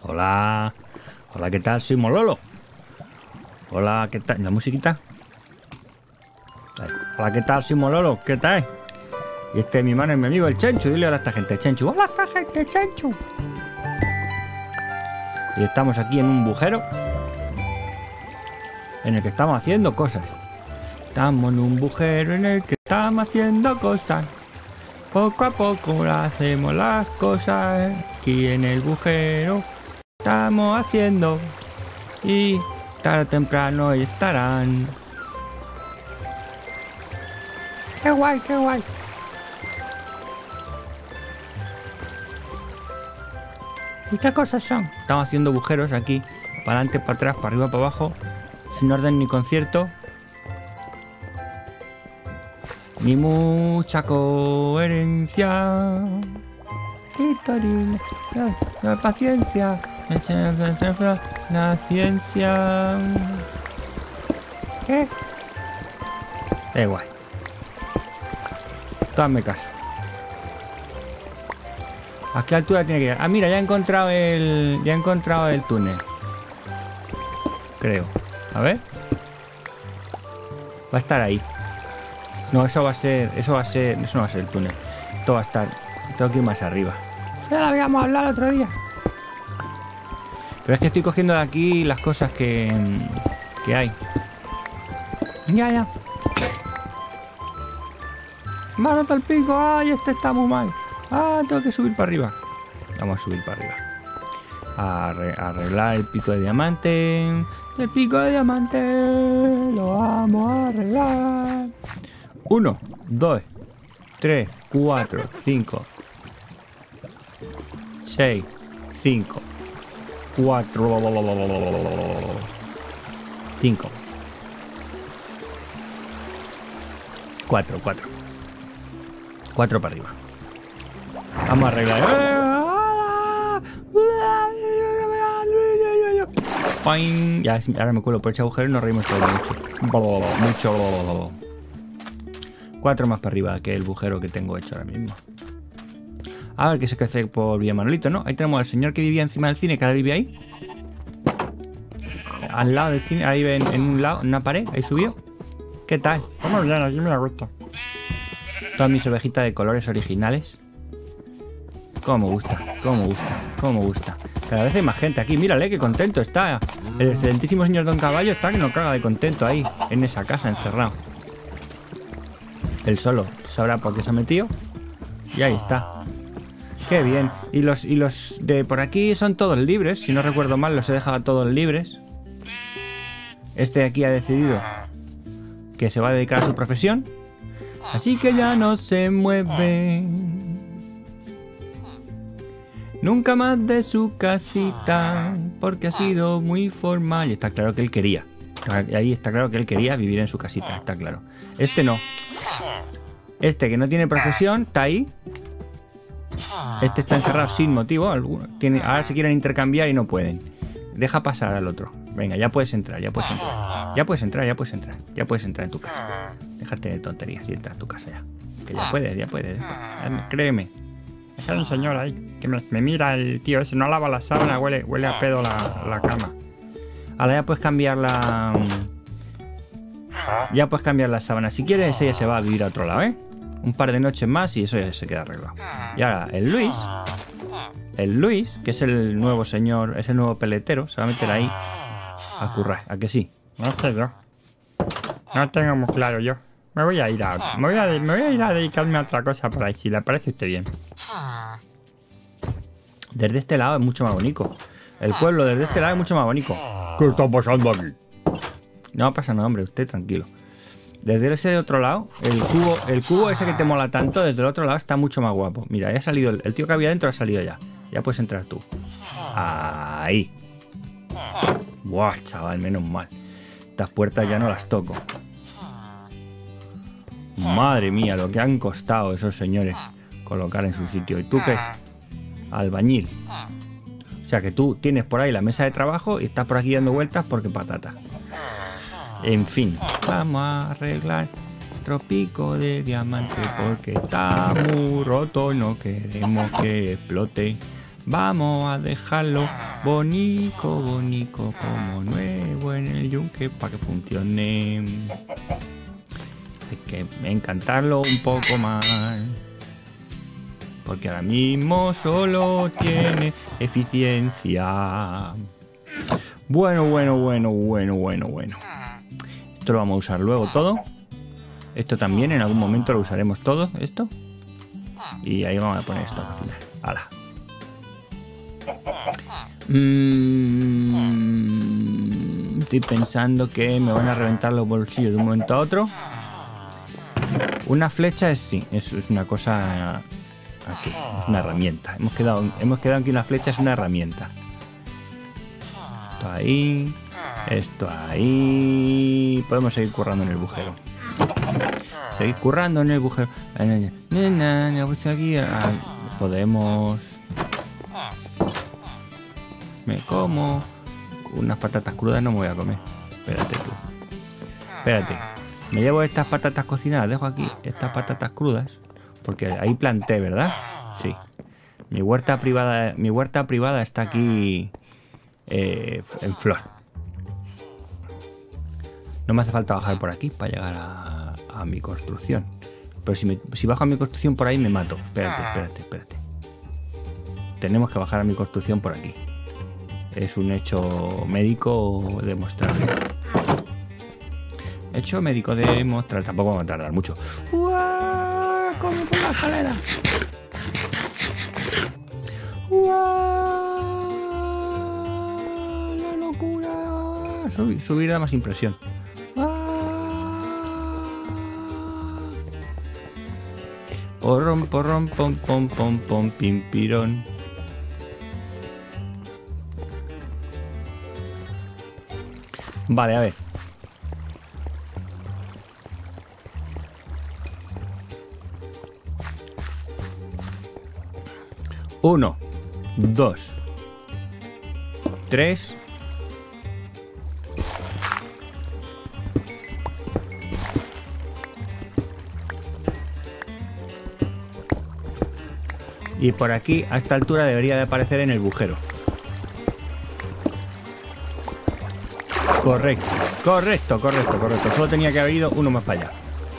Hola. Hola, ¿qué tal? Soy Mololo. Hola, ¿qué tal? ¿La musiquita? Ahí. Hola, ¿qué tal? Soy Mololo. ¿Qué tal? Y este es mi hermano y mi amigo, el Chenchu. Dile hola a esta gente, Chenchu. Hola a esta gente, Chenchu. Y estamos aquí en un bujero en el que estamos haciendo cosas. Estamos en un bujero en el que estamos haciendo cosas. Poco a poco hacemos las cosas. Aquí en el bujero estamos haciendo. Y tarde o temprano estarán. ¡Qué guay, qué guay! ¿Y qué cosas son? Estamos haciendo agujeros aquí. Para adelante, para atrás, para arriba, para abajo. Sin orden ni concierto. Ni mucha coherencia. La paciencia. La ciencia. ¿Qué? Da igual. Tú hazme caso. ¿A qué altura tiene que ir? Ah, mira, ya he encontrado el túnel. Creo. A ver. Va a estar ahí. No, eso no va a ser el túnel. Esto va a estar. Tengo que ir más arriba. Ya lo habíamos hablado el otro día. Pero es que estoy cogiendo de aquí las cosas que hay. Ya. Me ha roto el pico. Ay, este está muy mal. Ah, tengo que subir para arriba. Vamos a subir para arriba. A arreglar el pico de diamante. El pico de diamante lo vamos a arreglar. 1, 2, 3, 4, 5, 6, 5, 4, 5, 4, 4 para arriba. Vamos a arreglar. Ya, ahora me cuelo por ese agujero y nos reímos todo mucho. 4 más para arriba que el agujero que tengo hecho ahora mismo. A ver qué se hace por Villa Manolito, ¿no? Ahí tenemos al señor que vivía encima del cine, que ahora vive ahí. Al lado del cine, ahí en un lado, en una pared, ahí subió. ¿Qué tal? Muy bien, aquí me gusta. Todas mis ovejitas de colores originales. Cómo me gusta. Cada vez hay más gente aquí. Mírale, qué contento está. El excelentísimo señor Don Caballo está que no caga de contento ahí, en esa casa, encerrado. Él solo sabrá por qué se ha metido. Y ahí está. Qué bien. Y los de por aquí son todos libres. Si no recuerdo mal, los he dejado todos libres. Este de aquí ha decidido que se va a dedicar a su profesión. Así que ya no se mueve nunca más de su casita, porque ha sido muy formal. Y está claro que él quería. Ahí está claro que él quería vivir en su casita, está claro. Este no. Este que no tiene profesión, está ahí. Este está encerrado sin motivo alguno. Ahora se quieren intercambiar y no pueden. Deja pasar al otro. Venga, ya puedes entrar. Ya puedes entrar en tu casa. Déjate de tonterías y entra a tu casa ya. Que ya puedes. Créeme. Es un señor ahí que me mira el tío ese. No lava la sábana, huele a pedo la cama. Ahora ya puedes cambiar la... Ya puedes cambiar la sábana. Si quieres, ella se va a vivir a otro lado, ¿eh? Un par de noches más y eso ya se queda arreglado. Y ahora, el Luis, que es el nuevo señor, es el nuevo peletero, se va a meter ahí a currar. ¿A que sí? No sé yo. No tengo muy claro yo. Me voy a ir a dedicarme a otra cosa por ahí, si le parece a usted bien. Desde este lado es mucho más bonito. El pueblo desde este lado es mucho más bonito. ¿Qué está pasando aquí? No pasa nada, hombre, usted tranquilo. Desde ese otro lado, el cubo ese que te mola tanto, desde el otro lado está mucho más guapo. Mira, ya ha salido, el tío que había dentro ha salido ya. Ya puedes entrar tú. Ahí. Buah, chaval, menos mal. Estas puertas ya no las toco. Madre mía, lo que han costado esos señores colocar en su sitio. ¿Y tú qué? Albañil. O sea que tú tienes por ahí la mesa de trabajo y estás por aquí dando vueltas porque patata. En fin, vamos a arreglar nuestro pico de diamante porque está muy roto y no queremos que explote. Vamos a dejarlo Bonico, bonico, como nuevo en el yunque para que funcione. Hay que encantarlo un poco más. Porque ahora mismo solo tiene eficiencia. Bueno. Esto lo vamos a usar luego todo. Esto también en algún momento lo usaremos todo, esto. Y ahí vamos a poner esto a cocinar. ¡Hala! Estoy pensando que me van a reventar los bolsillos de un momento a otro. Una flecha es una cosa aquí, es una herramienta. Hemos quedado en que una flecha es una herramienta. Esto ahí, esto ahí. Podemos seguir currando en el bujero. Aquí podemos. Me como unas patatas crudas, no me voy a comer. Espérate tú. Espérate. Me llevo estas patatas cocinadas, dejo aquí estas patatas crudas, porque ahí planté, ¿verdad? Sí. Mi huerta privada está aquí en flor. No me hace falta bajar por aquí para llegar a mi construcción. Pero si bajo a mi construcción por ahí me mato. Espérate. Tenemos que bajar a mi construcción por aquí. Es un hecho médico demostrable. Hecho médico demostrable. Tampoco vamos a tardar mucho. ¡Uah! ¡Corre por la escalera! ¡Uah! ¡La locura! Subir da más impresión. Porrom, porrom, pom, pom, pom, pom, pim, pirón. Vale, a ver. Uno, 2, 3. Y por aquí, a esta altura, debería de aparecer en el bujero. Correcto. Solo tenía que haber ido uno más para allá.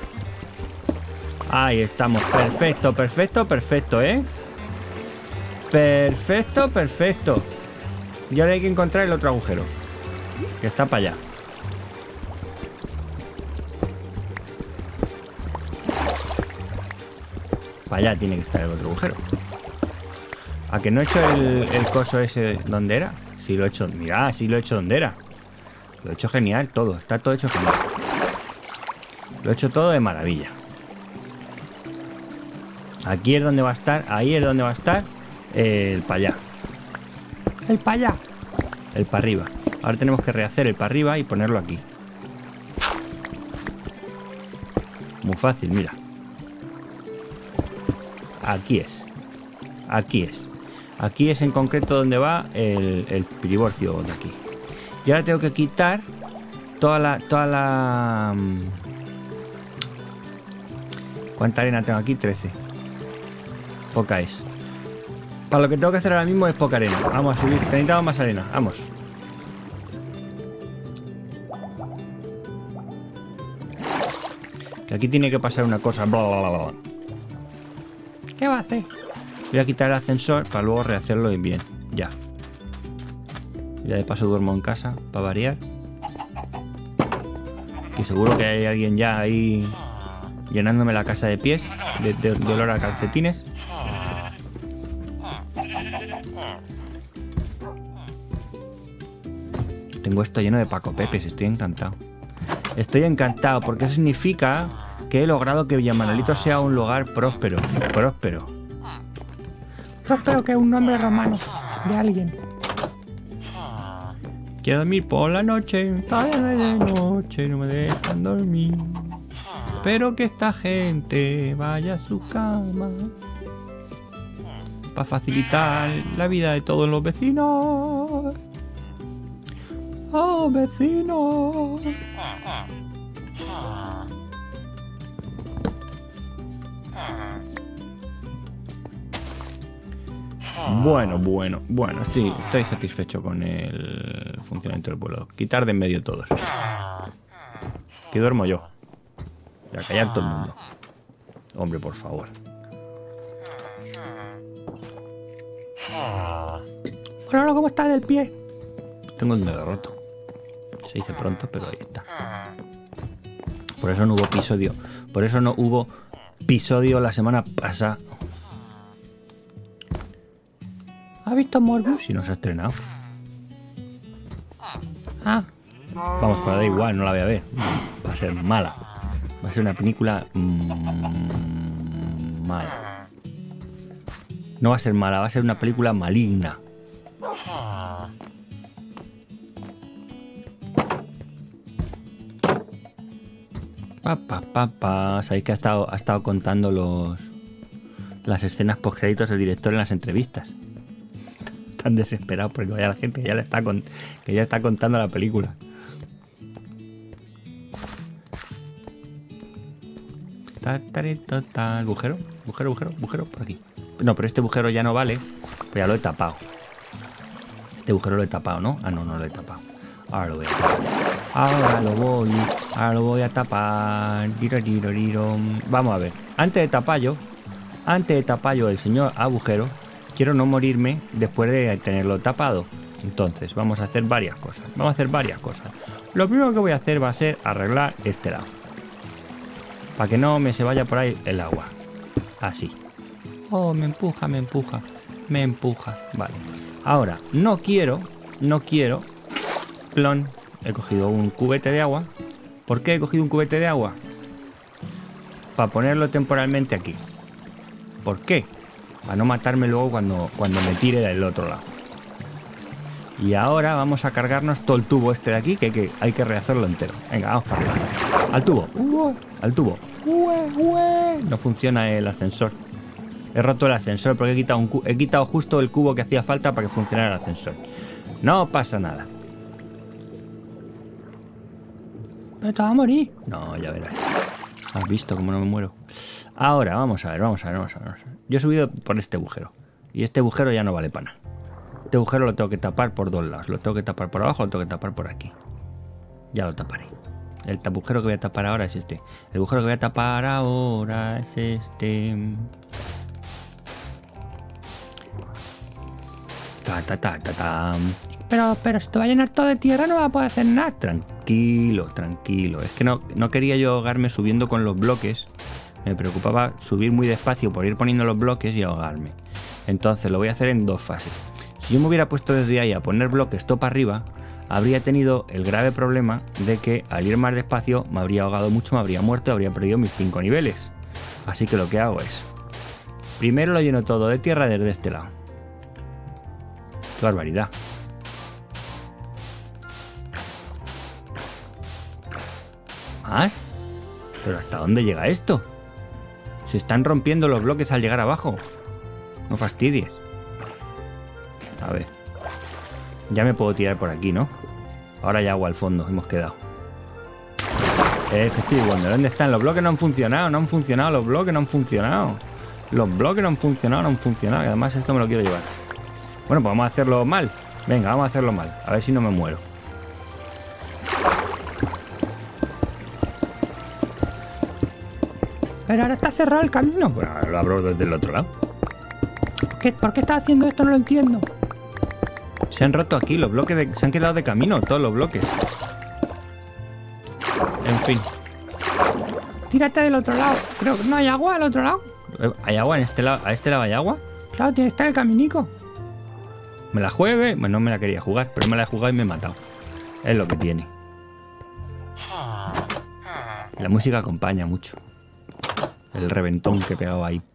Ahí estamos. Perfecto, ¿eh? Perfecto. Y ahora hay que encontrar el otro agujero, que está para allá. Para allá tiene que estar el otro agujero. ¿A que no he hecho el coso ese donde era? Sí lo he hecho. Mirad, sí lo he hecho donde era. Lo he hecho genial todo. Está todo hecho genial. Lo he hecho todo de maravilla. Aquí es donde va a estar. Ahí es donde va a estar el para allá. El para allá. El para arriba. Ahora tenemos que rehacer el para arriba y ponerlo aquí. Muy fácil, mira. Aquí es. Aquí es en concreto donde va el piriborcio de aquí. Y ahora tengo que quitar toda la... ¿Cuánta arena tengo aquí? 13. Poca es. Para lo que tengo que hacer ahora mismo es poca arena. Vamos a subir. Necesitamos más arena. Vamos. Que aquí tiene que pasar una cosa. Bla, bla, bla, bla. ¿Qué va a hacer? Voy a quitar el ascensor para luego rehacerlo bien. Ya. Ya de paso duermo en casa, para variar. Que seguro que hay alguien ya ahí llenándome la casa de pies, de olor a calcetines. Tengo esto lleno de Paco Pepes, estoy encantado. Estoy encantado porque eso significa que he logrado que Villamanolito sea un lugar próspero. Próspero que es un nombre romano de alguien. Quiero dormir por la noche, tarde de noche, no me dejan dormir. Espero que esta gente vaya a su cama para facilitar la vida de todos los vecinos. ¡Oh, vecinos! Bueno. Estoy satisfecho con el funcionamiento del pueblo. Quitar de en medio todos. Que duermo yo. Y a callar todo el mundo. Hombre, por favor. Hola, ¿cómo estás del pie? Tengo el dedo roto. Se dice pronto, pero ahí está. Por eso no hubo episodio. Por eso no hubo episodio la semana pasada. ¿Has visto Morbius? Si no se ha estrenado. Ah, Vamos, pero da igual, no la voy a ver. Va a ser mala. Va a ser una película mala. No va a ser mala, va a ser una película maligna. Sabéis que ha estado contando las escenas postcréditos del director en las entrevistas. Tan desesperado porque vaya la gente que ya está contando la película. Agujero por aquí. No, pero este agujero ya no vale. Pues ya lo he tapado. Este agujero lo he tapado, ¿no? Ah, no lo he tapado. Ahora lo voy a tapar. Ahora lo voy a tapar. Vamos a ver. Antes de tapar yo el señor agujero, quiero no morirme después de tenerlo tapado. Entonces, vamos a hacer varias cosas. Lo primero que voy a hacer va a ser arreglar este lado. Para que no me se vaya por ahí el agua. Así. Oh, me empuja. Vale. Ahora, no quiero. Plon. He cogido un cubete de agua. ¿Por qué he cogido un cubete de agua? Para ponerlo temporalmente aquí. ¿Por qué? Para no matarme luego cuando me tire del otro lado. Y ahora vamos a cargarnos todo el tubo este de aquí, que hay que rehacerlo entero. Venga, vamos para arriba. Al tubo. No funciona el ascensor. He roto el ascensor porque he quitado justo el cubo que hacía falta para que funcionara el ascensor. No pasa nada. pero te vas a morir. No, ya verás. ¿Has visto cómo no me muero? Ahora, vamos a ver. Yo he subido por este agujero. Y este agujero ya no vale para nada. Este agujero lo tengo que tapar por dos lados. Lo tengo que tapar por abajo, lo tengo que tapar por aquí. Ya lo taparé. El agujero que voy a tapar ahora es este. El agujero que voy a tapar ahora es este. Pero si te va a llenar todo de tierra no vas a poder hacer nada. Tranquilo. Es que no quería yo ahogarme subiendo con los bloques. Me preocupaba subir muy despacio por ir poniendo los bloques y ahogarme. Entonces lo voy a hacer en dos fases. Si yo me hubiera puesto desde ahí a poner bloques todo para arriba, habría tenido el grave problema de que al ir más despacio me habría ahogado mucho, me habría muerto y habría perdido mis 5 niveles. Así que lo que hago es, primero lo lleno todo de tierra desde este lado. ¡Qué barbaridad! ¿Más? ¿Pero hasta dónde llega esto? Se están rompiendo los bloques al llegar abajo. No fastidies. A ver. Ya me puedo tirar por aquí, ¿no? Ahora hay agua al fondo, hemos quedado. Estoy Wonder, ¿dónde están? Los bloques no han funcionado, los bloques no han funcionado. Y además esto me lo quiero llevar. Bueno, pues vamos a hacerlo mal. Venga, vamos a hacerlo mal. A ver si no me muero. Pero ahora está cerrado el camino. Bueno, ahora lo abro desde el otro lado. ¿Por qué estás haciendo esto? No lo entiendo. Se han roto aquí los bloques, se han quedado de camino todos los bloques. En fin. Tírate del otro lado. Creo que no hay agua al otro lado. ¿Hay agua en este lado? ¿A este lado hay agua? Claro, tiene que estar el caminico. ¿Me la juegue? Bueno, no me la quería jugar, pero me la he jugado y me he matado. Es lo que tiene. La música acompaña mucho. El reventón que pegaba ahí.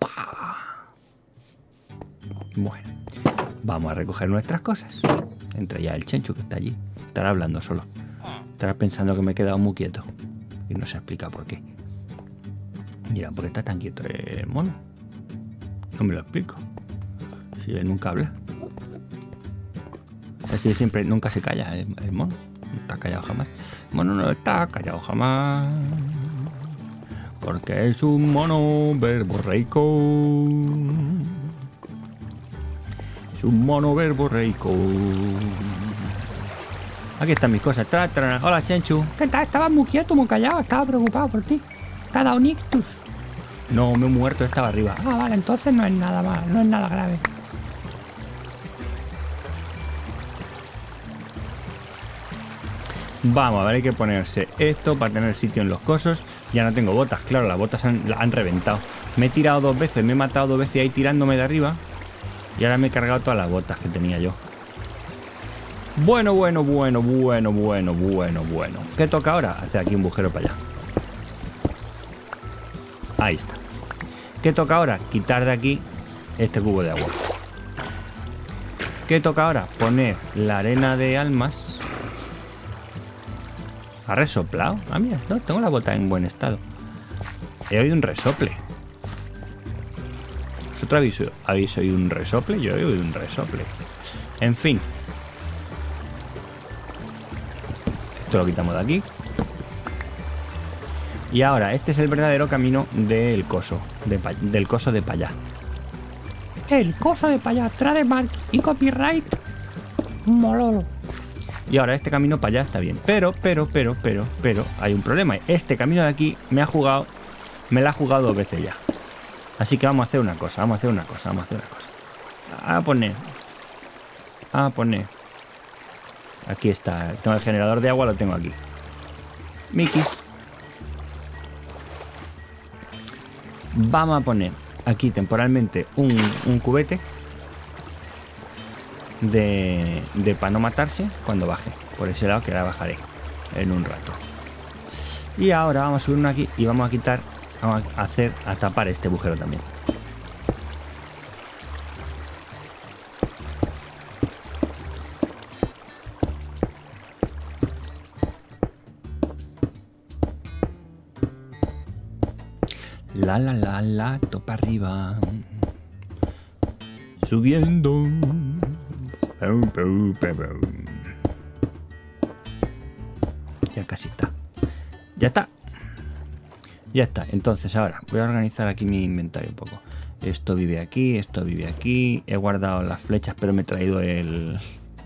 Bueno, vamos a recoger nuestras cosas. Entra ya el Chenchu que está allí. Estará hablando solo. Estará pensando que me he quedado muy quieto. Y no se explica por qué. Dirán, ¿por qué está tan quieto el mono? No me lo explico. Si él nunca habla. Así siempre, nunca se calla el mono. No está callado jamás. El mono no está callado jamás. Porque es un mono verborreico. Es un mono verborreico. Aquí están mis cosas. Hola, Chenchu. ¿Qué tal? Estabas muy quieto, muy callado. Estaba preocupado por ti. ¿Te ha dado un ictus? No, me he muerto, estaba arriba. Ah, vale, entonces no es nada mal, no es nada grave. Vamos, a ver, hay que ponerse esto para tener sitio en los cosos. Ya no tengo botas, claro, las botas han reventado. Me he tirado 2 veces, me he matado 2 veces ahí tirándome de arriba. Y ahora me he cargado todas las botas que tenía yo. Bueno. ¿Qué toca ahora? Hacer aquí un agujero para allá. Ahí está. ¿Qué toca ahora? Quitar de aquí este cubo de agua. ¿Qué toca ahora? Poner la arena de almas. ¿Ha resoplado? Ah, mira, no, tengo la bota en buen estado. He oído un resople. ¿Vosotros habéis oído un resople? Yo he oído un resople. En fin. Esto lo quitamos de aquí. Y ahora, este es el verdadero camino del coso. Del coso de para allá. El coso de para allá. Trademark y copyright. Mololo. Y ahora este camino para allá está bien. Pero, hay un problema. Este camino de aquí me la ha jugado 2 veces ya. Así que vamos a hacer una cosa. A poner. Aquí está. Tengo el generador de agua, lo tengo aquí. Mikis. Vamos a poner aquí temporalmente un cubete de para no matarse cuando baje. Por ese lado que ahora bajaré en un rato. Y ahora vamos a subir uno aquí y vamos a quitar, vamos a tapar este agujero también. La, topa arriba. Subiendo. Ya casi está. Ya está. Entonces ahora voy a organizar aquí mi inventario un poco. Esto vive aquí, esto vive aquí. He guardado las flechas, pero me he traído el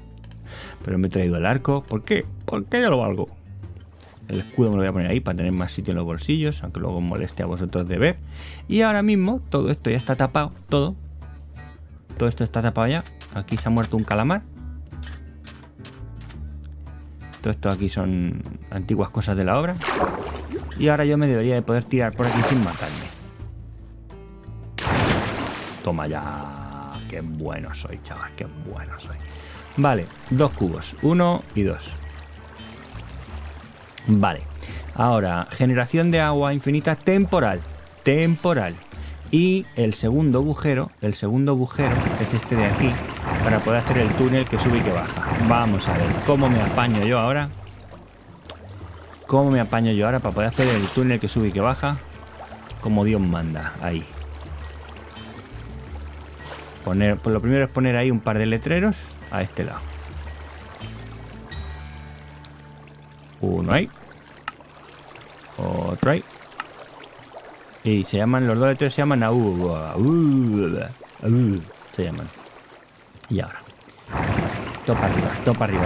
arco. ¿Por qué? Porque yo lo valgo. El escudo me lo voy a poner ahí para tener más sitio en los bolsillos, aunque luego moleste a vosotros de ver. Y ahora mismo todo esto ya está tapado, todo esto está tapado ya. Aquí se ha muerto un calamar. Todo esto aquí son antiguas cosas de la obra. Y ahora yo me debería de poder tirar por aquí sin matarme. Toma ya. Qué bueno soy, chaval, qué bueno soy. Vale, 2 cubos, 1 y 2. Vale, ahora generación de agua infinita temporal. Y el segundo agujero es este de aquí, para poder hacer el túnel que sube y que baja. Vamos a ver cómo me apaño yo ahora. Para poder hacer el túnel que sube y que baja como Dios manda. Ahí. Pues lo primero es poner ahí un par de letreros a este lado. Uno ahí. Otro ahí. Y se llaman, los 2 letreros se llaman se llaman. Y ahora. Topa arriba.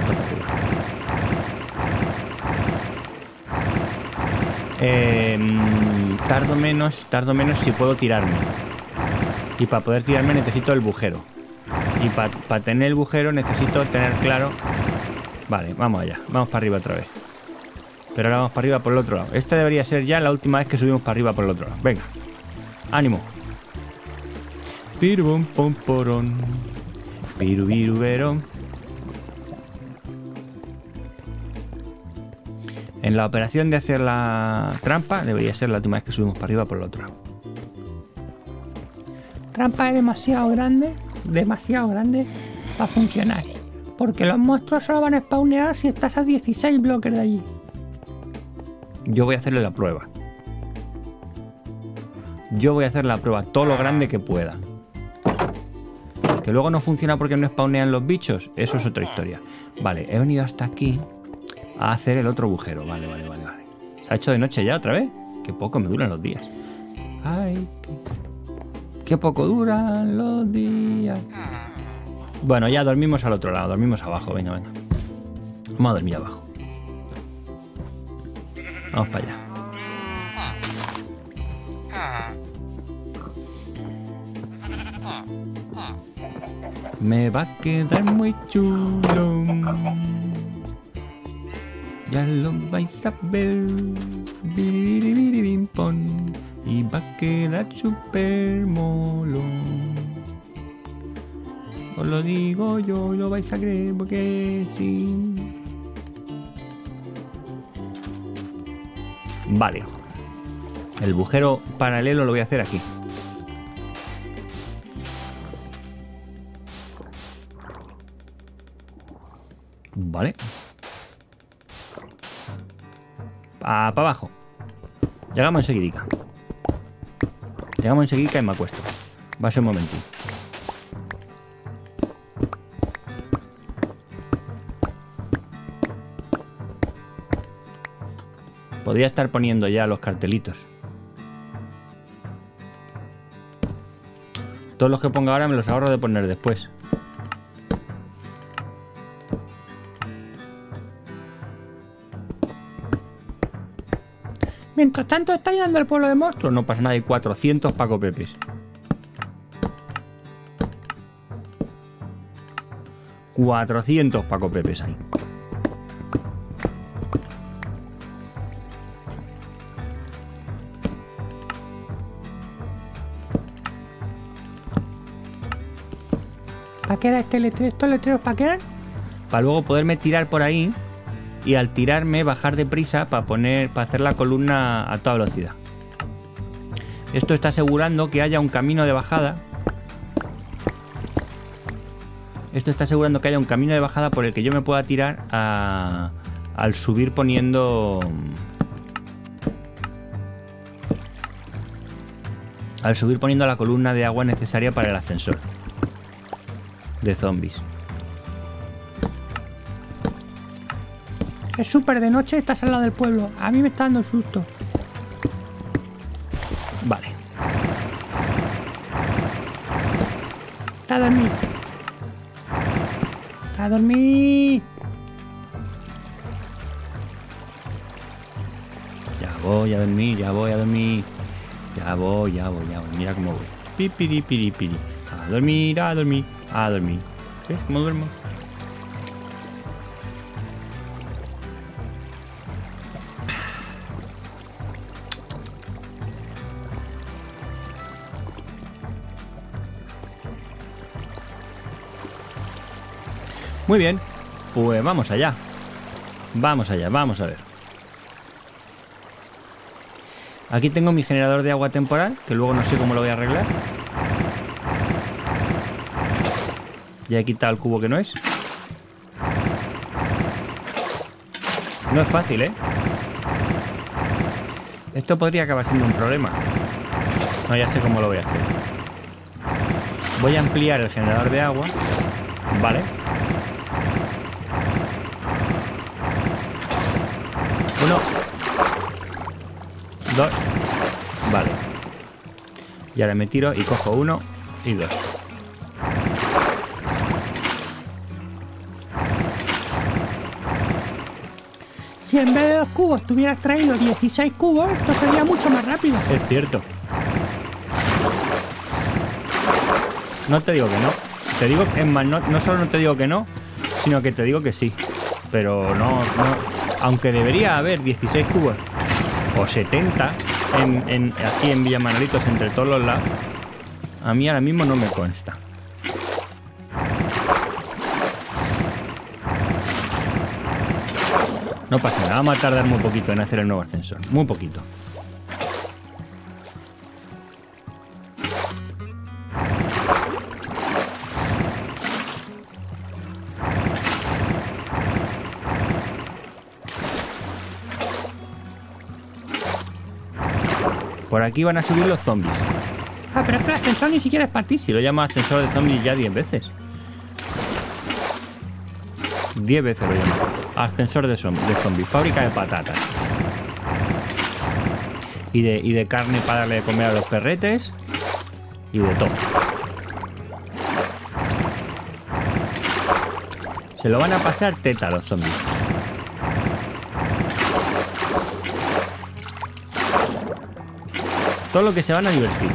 Tardo menos si puedo tirarme. Y para poder tirarme necesito el agujero. Y para tener el agujero necesito tener claro. Vale, vamos allá. Vamos para arriba otra vez. Pero ahora vamos para arriba por el otro lado. Esta debería ser ya la última vez que subimos para arriba por el otro lado. Venga. Ánimo. Pirubum pom porón. Pirubiruberón. En la operación de hacer la trampa debería ser la última vez que subimos para arriba por el otro lado. Trampa es demasiado grande para funcionar. Porque los monstruos solo van a spawnear si estás a 16 bloques de allí. Yo voy a hacerle la prueba. Todo lo grande que pueda. Que luego no funciona porque no spawnean los bichos. Eso es otra historia. Vale, he venido hasta aquí a hacer el otro agujero. Vale. ¿Se ha hecho de noche ya otra vez? Qué poco me duran los días. Ay, qué poco duran los días. Bueno, ya dormimos al otro lado, dormimos abajo, venga, venga. Vamos a dormir abajo. Vamos para allá. Me va a quedar muy chulo. Ya lo vais a ver. Biribiribimpón. Y va a quedar súper molón. Os lo digo yo, lo vais a creer porque sí. Vale. El bujero paralelo lo voy a hacer aquí. Vale. Para abajo. Llegamos enseguida. Llegamos enseguida y me acuesto. Va a ser un momentín. Podría estar poniendo ya los cartelitos. Todos los que ponga ahora me los ahorro de poner después. Mientras tanto, está llenando el pueblo de monstruos. No pasa nada, hay 400 Paco Pepes. 400 Paco Pepes hay. ¿Para qué era este letrero? ¿Estos letreros para qué eran? Para luego poderme tirar por ahí y al tirarme bajar deprisa para hacer la columna a toda velocidad. Esto está asegurando que haya un camino de bajada. Esto está asegurando que haya un camino de bajada por el que yo me pueda tirar al subir poniendo... Al subir poniendo la columna de agua necesaria para el ascensor de zombies. Es súper de noche, estás al lado del pueblo. A mí me está dando susto. Vale. Está a dormir. Está a dormir. Ya voy a dormir, ya voy a dormir. Ya voy. Mira cómo voy. Pipiripiripiri. A dormir, a dormir, a dormir. ¿Ves cómo duermo? Muy bien, pues vamos allá. Vamos allá, vamos a ver. Aquí tengo mi generador de agua temporal, que luego no sé cómo lo voy a arreglar. Ya he quitado el cubo que no es. No es fácil, ¿eh? Esto podría acabar siendo un problema. No, ya sé cómo lo voy a hacer. Voy a ampliar el generador de agua. Vale. Uno. Dos. Vale. Y ahora me tiro y cojo uno y dos. Si en vez de 2 cubos tuvieras traído 16 cubos, esto sería mucho más rápido. Es cierto. No te digo que no. Te digo, es más, no solo no te digo que no, sino que te digo que sí. Pero no. Aunque debería haber 16 cubos o 70 aquí en Villa Manolitos entre todos los lados, a mí ahora mismo no me consta. No pasa nada, vamos a tardar muy poquito en hacer el nuevo ascensor. Muy poquito. Por aquí van a subir los zombies. Ah, pero es que el ascensor ni siquiera es para ti. Si lo llamo ascensor de zombies ya 10 veces. 10 veces lo llamo. Ascensor de zombies. Fábrica de patatas. Y de carne para darle de comer a los perretes. Y de todo. Se lo van a pasar teta a los zombies. Todo lo que se van a divertir.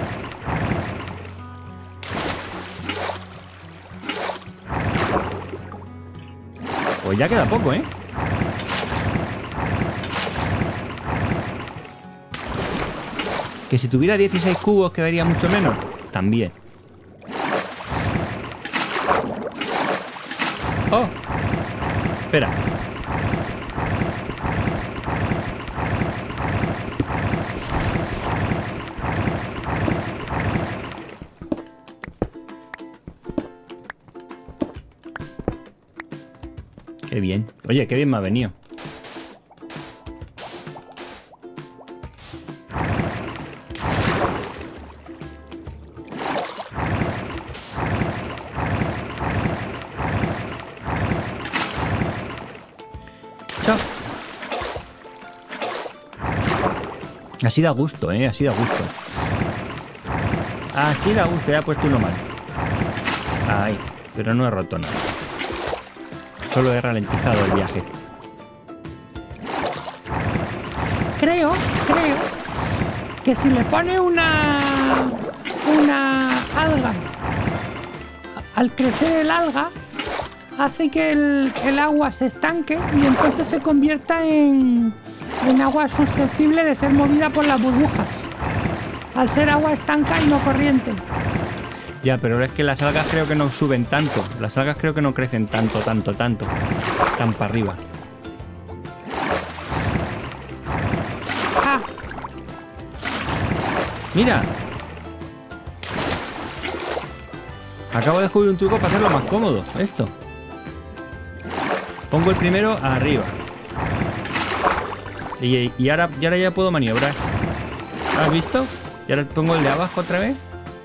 Pues ya queda poco, ¿eh? Que si tuviera 16 cubos quedaría mucho menos. También. ¡Oh! Espera. Qué bien. Oye, qué bien me ha venido. Chao. Así da gusto, ¿eh? Así da gusto. Así da gusto. Ya he puesto uno mal. Ay, pero no he roto nada. Solo he ralentizado el viaje. Creo que si le pone una alga, al crecer el alga, hace que el agua se estanque y entonces se convierta en agua susceptible de ser movida por las burbujas. Al ser agua estanca y no corriente. Ya, pero es que las algas creo que no suben tanto. Las algas creo que no crecen tanto. Tan para arriba. ¡Ah! ¡Mira! Acabo de descubrir un truco para hacerlo más cómodo. Esto. Pongo el primero arriba. Y ahora ya puedo maniobrar. ¿Has visto? Y ahora pongo el de abajo otra vez.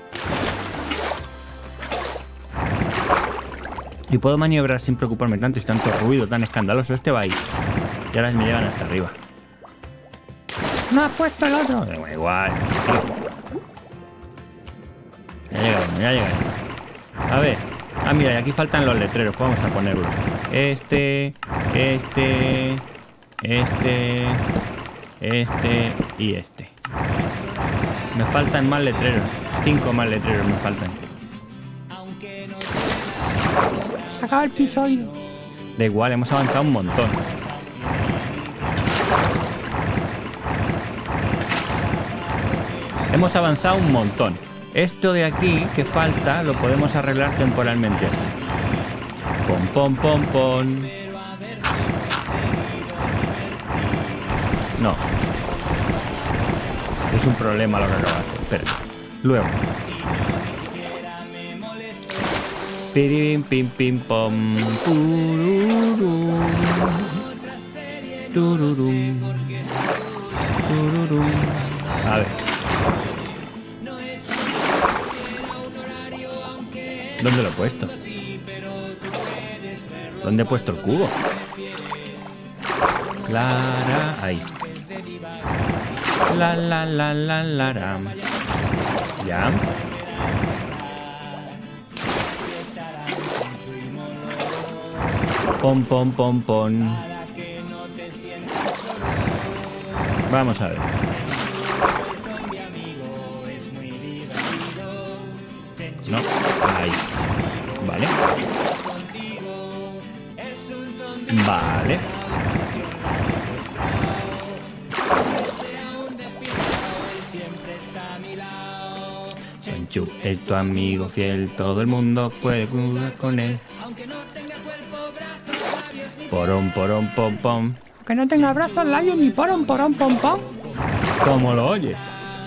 Y puedo maniobrar sin preocuparme tanto y tanto ruido tan escandaloso. Este va ahí. Y ahora me llevan hasta arriba. No has puesto el otro. Da igual. Ya llegaremos. A ver. Ah, mira, y aquí faltan los letreros. Pues vamos a ponerlos. Este y este. Me faltan más letreros. 5 más letreros me faltan. Se acaba el episodio. Da igual, hemos avanzado un montón. Hemos avanzado un montón. Esto de aquí que falta lo podemos arreglar temporalmente así. Pon, pon, pon, pon. No. Es un problema lo que acabo de hacer. Espera. Luego. Pirim, pim, pim, pom. Tururum. Tururum. Tururum. A ver. ¿Dónde lo he puesto? ¿Dónde he puesto el cubo? Clara, ahí. La la la la la la. Ya. Pon pon pon pon. Vamos a ver. No, ahí. Vale. Vale. Sonchu es tu amigo fiel, todo el mundo puede jugar con él. Porón, porón, pom, pom. Que no tenga brazos, labios ni porón, porón, pom, pom. ¿Cómo lo oyes?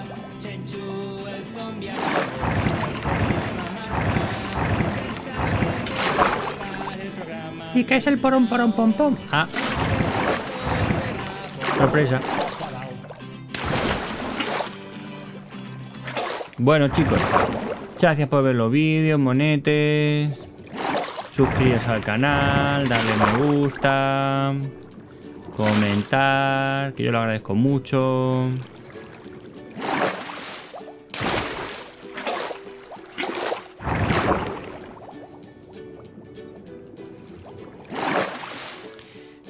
¿Y qué es el porón, porón, pom, pom? Ah. Sorpresa. Bueno, chicos, gracias por ver los vídeos, monetes. Suscribiros al canal, darle me gusta, comentar, que yo lo agradezco mucho.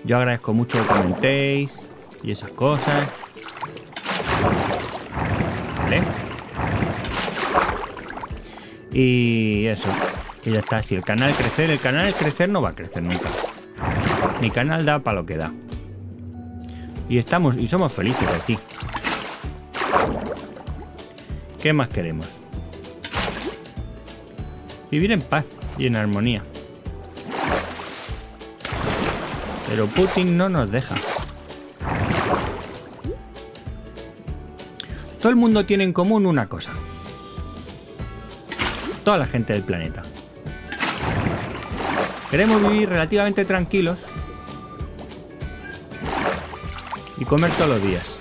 Yo agradezco mucho que comentéis y esas cosas. Vale. Y eso, que ya está. Si el canal crecer no va a crecer nunca. Mi canal da para lo que da. Y somos felices así. ¿Qué más queremos? Vivir en paz y en armonía. Pero Putin no nos deja. Todo el mundo tiene en común una cosa. Toda la gente del planeta. Queremos vivir relativamente tranquilos y comer todos los días.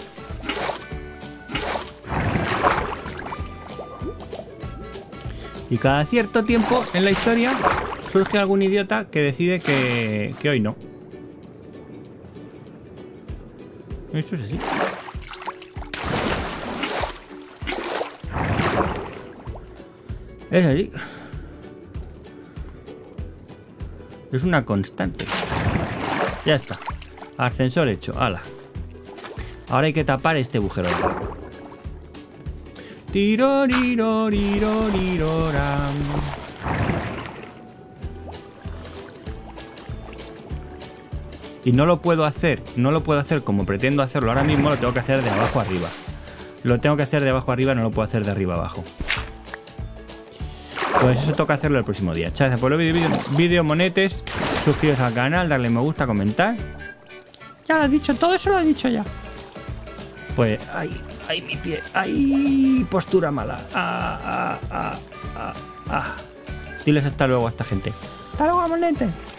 Y cada cierto tiempo en la historia surge algún idiota que decide que hoy no. Eso es así. Es así. Es una constante. Ya está. Ascensor hecho. ¡Hala! Ahora hay que tapar este agujero. Tiroriroriroram. Y no lo puedo hacer como pretendo hacerlo ahora mismo, lo tengo que hacer de abajo arriba. Lo tengo que hacer de abajo arriba, no lo puedo hacer de arriba abajo. Pues eso toca hacerlo el próximo día. Gracias por los vídeos, monetes. Suscribiros al canal, darle me gusta, comentar. Ya lo has dicho, todo eso lo has dicho ya. Pues, ay, mi pie. Ay, postura mala. Diles hasta luego a esta gente. Hasta luego, monetes.